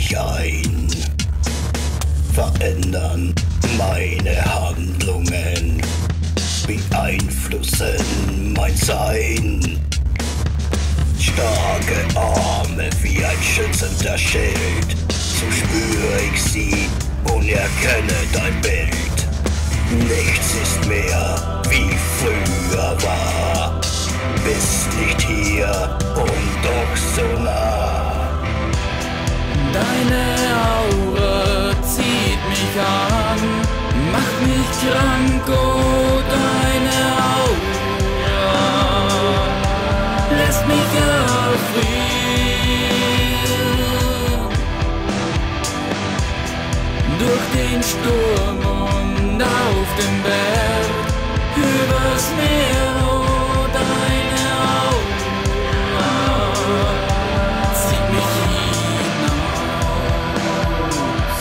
mich ein, verändern meine Handlungen, beeinflussen mein Sein. Starke Arme wie ein schützender Schild, so spüre ich sie und erkenne dein Bild. Nichts ist mehr wie früher war, bist nicht hier und doch so nah. Deine Aura zieht mich an, macht mich krank, oh deine Aura lässt mich erfrieren. Durch den Sturm und auf dem Berg, übers Meer, oh deine Aura zieht mich hinaus.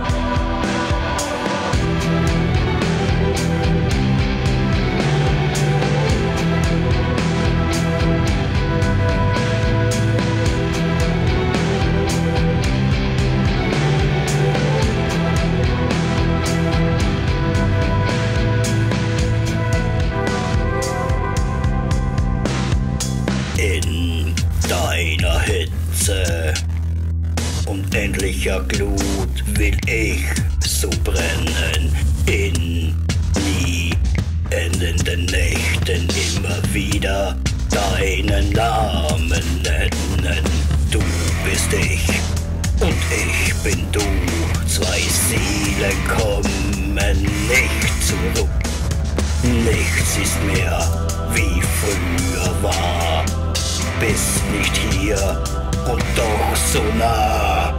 In deiner Hitze, unendlicher Glut will ich so brennen, in nie endenden Nächten immer wieder deinen Namen nennen. Du bist ich und ich bin du, zwei Seelen kommen nicht zurück. Nichts ist mehr wie früher war, bist nicht hier und doch so nah.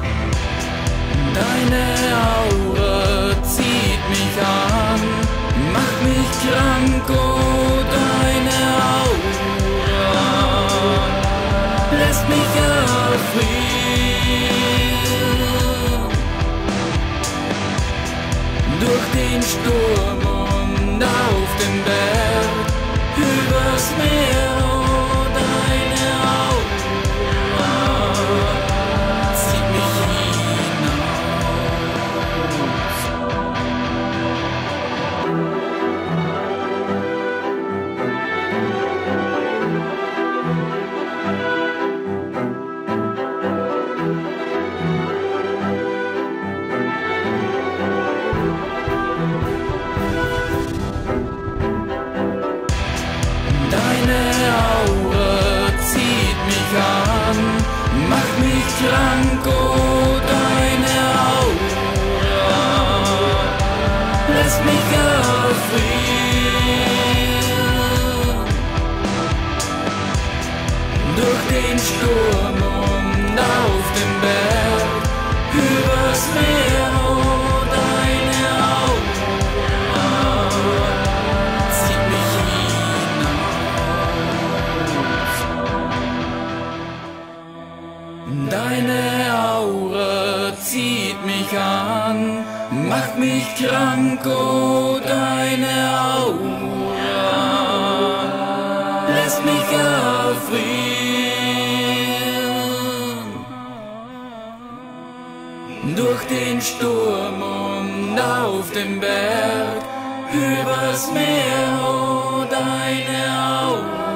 Deine Aura zieht mich an, macht mich krank, oh deine Aura lässt mich erfrieren. Durch den Sturm und auf den Berg, übers Meer, oh deine Aura zieht mich hinaus. Deine Aura zieht mich an, macht mich krank, oh deine Aura lässt mich erfrieren. Durch den Sturm und auf den Berg, übers Meer, oh deine Aura zieht mich hinaus. Deine Aura zieht mich an, macht mich krank, oh deine Aura lässt mich erfrieren. Durch den Sturm und auf den Berg, übers Meer, oh deine Aura